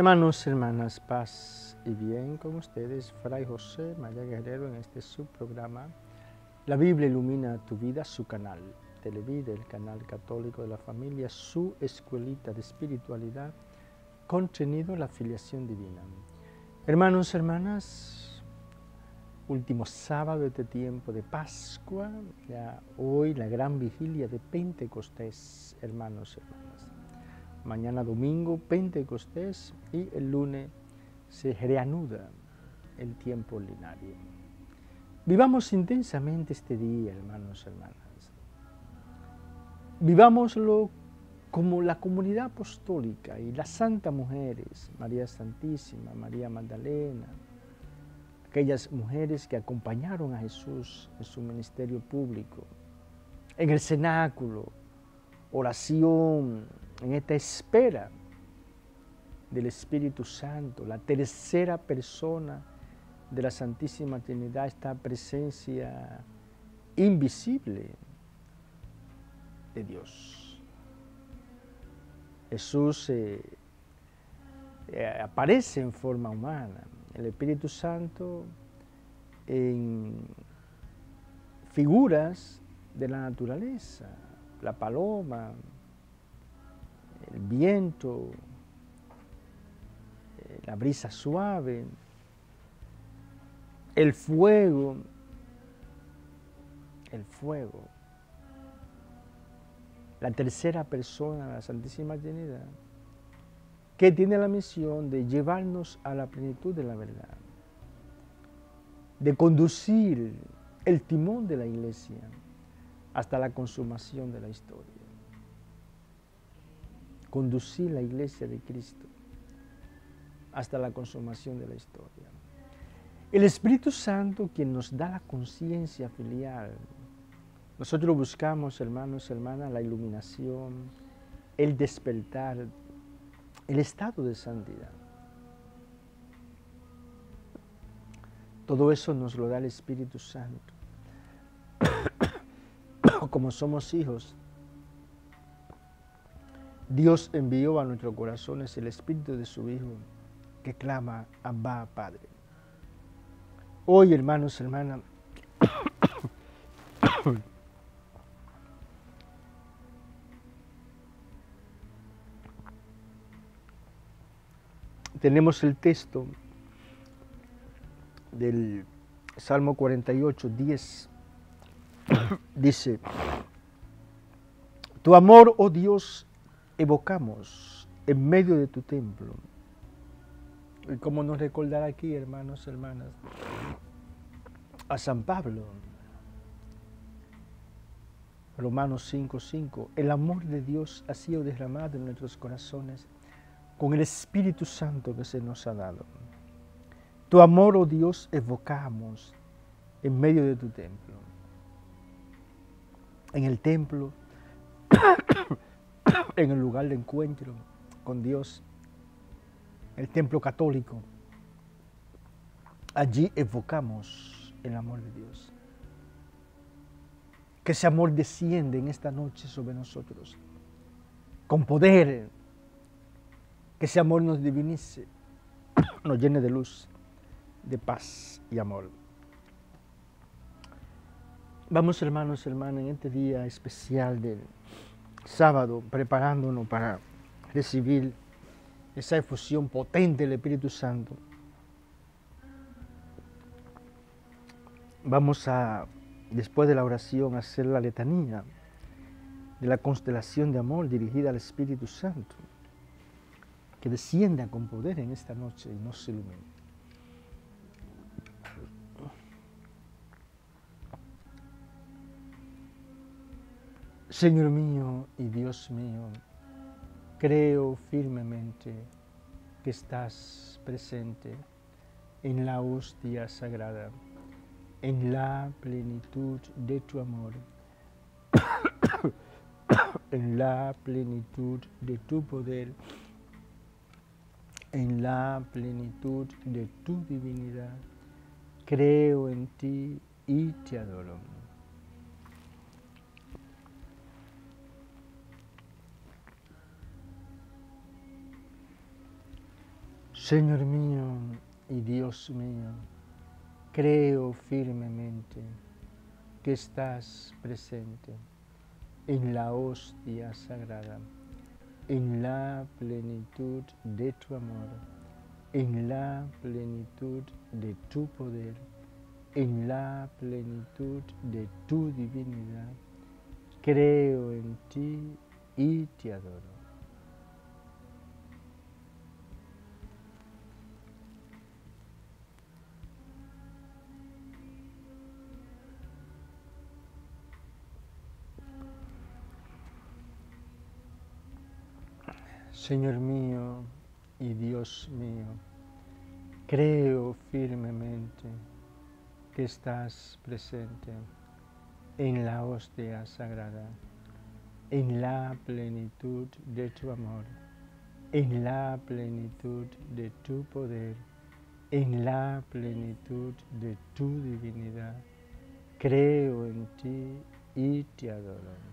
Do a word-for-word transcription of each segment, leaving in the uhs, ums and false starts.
Hermanos, hermanas, paz y bien con ustedes, Fray José María Guerrero, en este subprograma La Biblia ilumina tu vida, su canal Televida, el canal católico de la familia, su escuelita de espiritualidad, contenido la filiación divina. Hermanos, hermanas, último sábado de este tiempo de Pascua, ya hoy la gran vigilia de Pentecostés, hermanos, hermanas. Mañana domingo, Pentecostés, y el lunes se reanuda el tiempo ordinario. Vivamos intensamente este día, hermanos, hermanas. Vivámoslo como la comunidad apostólica y las santas mujeres, María Santísima, María Magdalena, aquellas mujeres que acompañaron a Jesús en su ministerio público, en el cenáculo, oración, en esta espera del Espíritu Santo, la tercera persona de la Santísima Trinidad, esta presencia invisible de Dios. Jesús eh, eh, aparece en forma humana, el Espíritu Santo en figuras de la naturaleza, la paloma, el viento, la brisa suave, el fuego, el fuego, la tercera persona de la Santísima Trinidad, que tiene la misión de llevarnos a la plenitud de la verdad, de conducir el timón de la Iglesia hasta la consumación de la historia. Conducir la Iglesia de Cristo hasta la consumación de la historia. El Espíritu Santo, quien nos da la conciencia filial. Nosotros buscamos, hermanos y hermanas, la iluminación, el despertar, el estado de santidad. Todo eso nos lo da el Espíritu Santo. Como somos hijos, Dios envió a nuestros corazones el Espíritu de su Hijo, que clama, Abba, Padre. Hoy, hermanos, hermanas, tenemos el texto del Salmo cuarenta y ocho, diez. Dice: tu amor, oh Dios, evocamos en medio de tu templo. Y como nos recordar aquí, hermanos, hermanas, a San Pablo, Romanos cinco, cinco, el amor de Dios ha sido derramado en nuestros corazones con el Espíritu Santo que se nos ha dado. Tu amor, oh Dios, evocamos en medio de tu templo. En el templo, en el lugar de encuentro con Dios, el templo católico, allí evocamos el amor de Dios. Que ese amor desciende en esta noche sobre nosotros, con poder, que ese amor nos divinice, nos llene de luz, de paz y amor. Vamos, hermanos y hermanas, en este día especial del sábado, preparándonos para recibir esa efusión potente del Espíritu Santo. Vamos a, después de la oración, a hacer la letanía de la constelación de amor dirigida al Espíritu Santo, que descienda con poder en esta noche y nos ilumine. Señor mío y Dios mío, creo firmemente que estás presente en la hostia sagrada, en la plenitud de tu amor, en la plenitud de tu poder, en la plenitud de tu divinidad. Creo en ti y te adoro. Señor mío y Dios mío, creo firmemente que estás presente en la hostia sagrada, en la plenitud de tu amor, en la plenitud de tu poder, en la plenitud de tu divinidad. Creo en ti y te adoro. Señor mío y Dios mío, creo firmemente que estás presente en la hostia sagrada, en la plenitud de tu amor, en la plenitud de tu poder, en la plenitud de tu divinidad. Creo en ti y te adoro.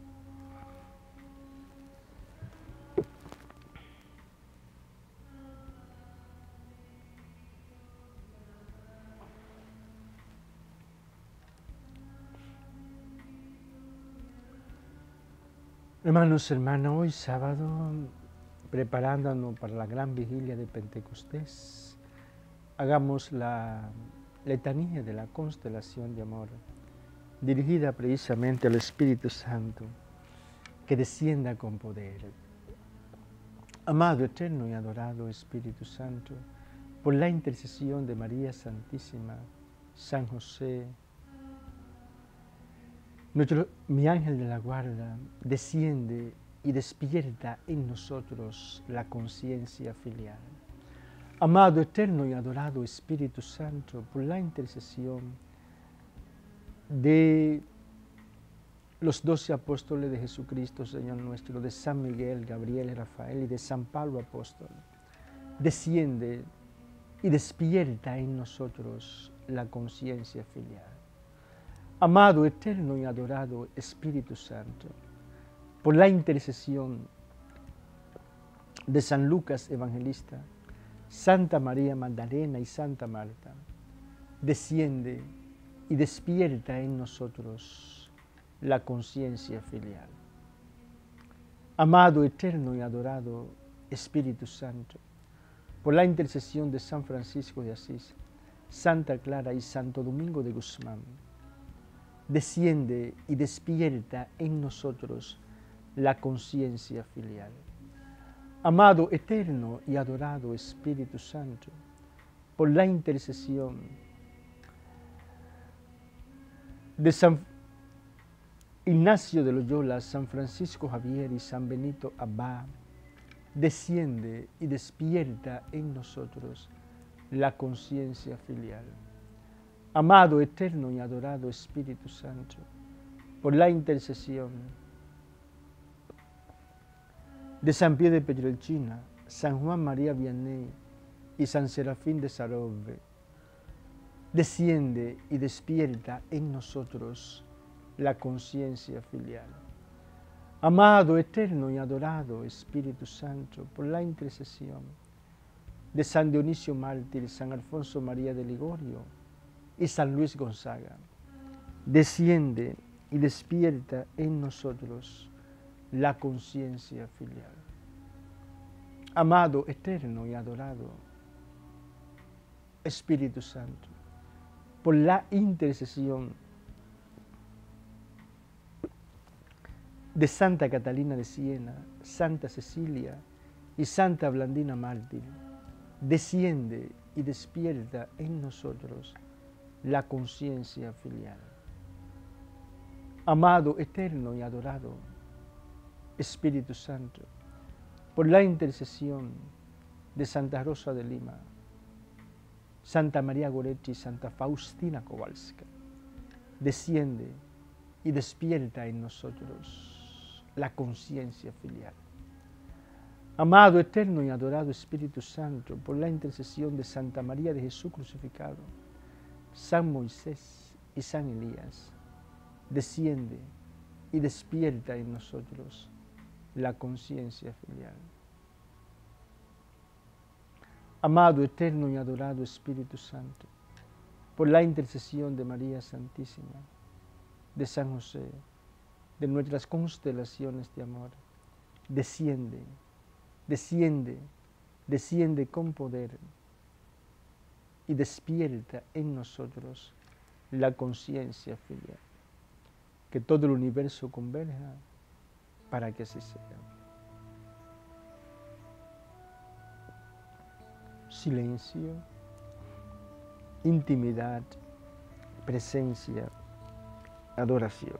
Hermanos, hermanas, hoy sábado, preparándonos para la gran vigilia de Pentecostés, hagamos la letanía de la constelación de amor, dirigida precisamente al Espíritu Santo, que descienda con poder. Amado, eterno y adorado Espíritu Santo, por la intercesión de María Santísima, San José, Nuestro, mi ángel de la guarda, desciende y despierta en nosotros la conciencia filial. Amado, eterno y adorado Espíritu Santo, por la intercesión de los doce apóstoles de Jesucristo, Señor nuestro, de San Miguel, Gabriel y Rafael y de San Pablo apóstol, desciende y despierta en nosotros la conciencia filial. Amado, eterno y adorado Espíritu Santo, por la intercesión de San Lucas Evangelista, Santa María Magdalena y Santa Marta, desciende y despierta en nosotros la conciencia filial. Amado, eterno y adorado Espíritu Santo, por la intercesión de San Francisco de Asís, Santa Clara y Santo Domingo de Guzmán, desciende y despierta en nosotros la conciencia filial. Amado, eterno y adorado Espíritu Santo, por la intercesión de San Ignacio de Loyola, San Francisco Javier y San Benito Abad, desciende y despierta en nosotros la conciencia filial. Amado, eterno y adorado Espíritu Santo, por la intercesión de San Pío de Pietrelcina, San Juan María Vianney y San Serafín de Sarove, desciende y despierta en nosotros la conciencia filial. Amado, eterno y adorado Espíritu Santo, por la intercesión de San Dionisio Mártir, San Alfonso María de Ligorio y San Luis Gonzaga, desciende y despierta en nosotros la conciencia filial. Amado, eterno y adorado Espíritu Santo, por la intercesión de Santa Catalina de Siena, Santa Cecilia y Santa Blandina Mártir, desciende y despierta en nosotros la conciencia filial. Amado, eterno y adorado Espíritu Santo, por la intercesión de Santa Rosa de Lima, Santa María Goretti y Santa Faustina Kowalska, desciende y despierta en nosotros la conciencia filial. Amado, eterno y adorado Espíritu Santo, por la intercesión de Santa María de Jesús crucificado, San Moisés y San Elías, desciende y despierta en nosotros la conciencia filial. Amado, eterno y adorado Espíritu Santo, por la intercesión de María Santísima, de San José, de nuestras constelaciones de amor, desciende, desciende, desciende con poder y despierta en nosotros la conciencia filial. Que todo el universo converja para que así sea. Silencio, intimidad, presencia, adoración.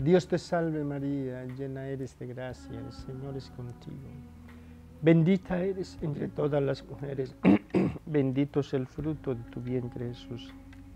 Dios te salve María, llena eres de gracia, el Señor es contigo. Bendita eres entre todas las mujeres, bendito es el fruto de tu vientre Jesús.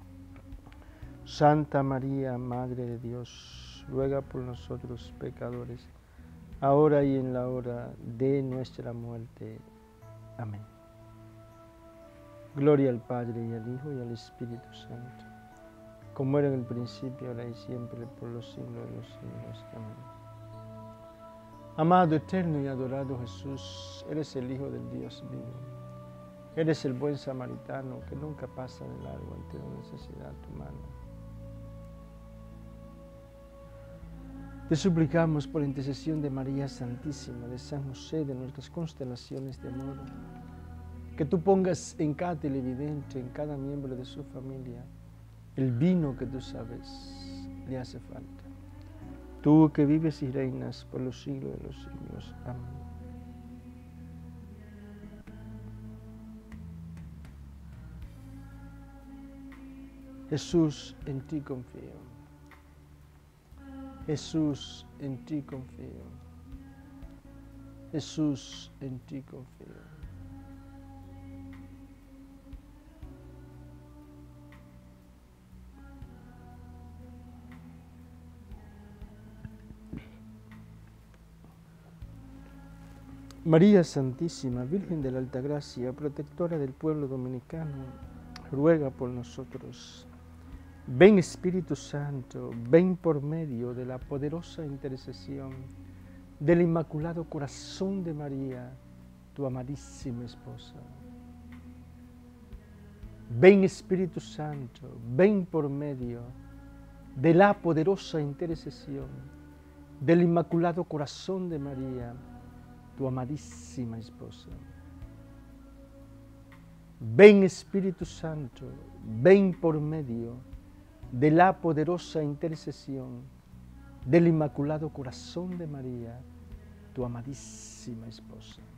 Santa María, Madre de Dios, ruega por nosotros pecadores, ahora y en la hora de nuestra muerte. Amén. Gloria al Padre, y al Hijo, y al Espíritu Santo, como era en el principio, ahora y siempre, por los siglos de los siglos. Amén. Amado, eterno y adorado Jesús, eres el Hijo del Dios vivo. Eres el buen samaritano que nunca pasa de largo ante la necesidad humana. Te suplicamos por intercesión de María Santísima, de San José, de nuestras constelaciones de amor, que tú pongas en cada televidente, en cada miembro de su familia, el vino que tú sabes le hace falta. Tú que vives y reinas por los siglos de los siglos. Amén. Jesús, en ti confío. Jesús, en ti confío. Jesús, en ti confío. María Santísima, Virgen de la Altagracia, protectora del pueblo dominicano, ruega por nosotros. Ven Espíritu Santo, ven por medio de la poderosa intercesión del Inmaculado Corazón de María, tu amadísima esposa. Ven Espíritu Santo, ven por medio de la poderosa intercesión del Inmaculado Corazón de María, tu amadísima esposa. Ven Espíritu Santo, ven por medio de la poderosa intercesión del Inmaculado Corazón de María, tu amadísima esposa.